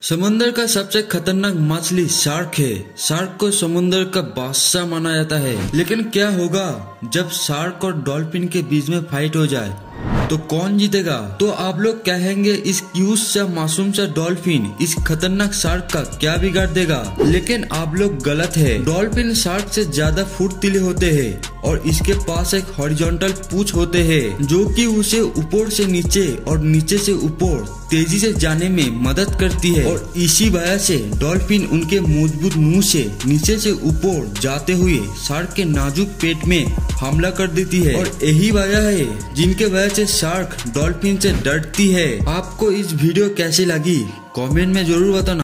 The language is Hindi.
समुंदर का सबसे खतरनाक मछली शार्क है। शार्क को समुंदर का बादशाह माना जाता है। लेकिन क्या होगा जब शार्क और डॉल्फिन के बीच में फाइट हो जाए, तो कौन जीतेगा? तो आप लोग कहेंगे इस क्यूट सा मासूम सा डॉल्फिन इस खतरनाक शार्क का क्या बिगाड़ देगा, लेकिन आप लोग गलत है। डॉल्फिन शार्क से ज्यादा फुर्तीले होते हैं और इसके पास एक हॉरिजॉन्टल पूंछ होते हैं जो कि उसे ऊपर से नीचे और नीचे से ऊपर तेजी से जाने में मदद करती है। और इसी वजह से डॉल्फिन उनके मजबूत मुंह से नीचे से ऊपर जाते हुए शार्क के नाजुक पेट में हमला कर देती है। और यही वजह है जिनके वजह से शार्क डॉल्फिन से डरती है। आपको इस वीडियो कैसी लगी कमेंट में जरूर बताना।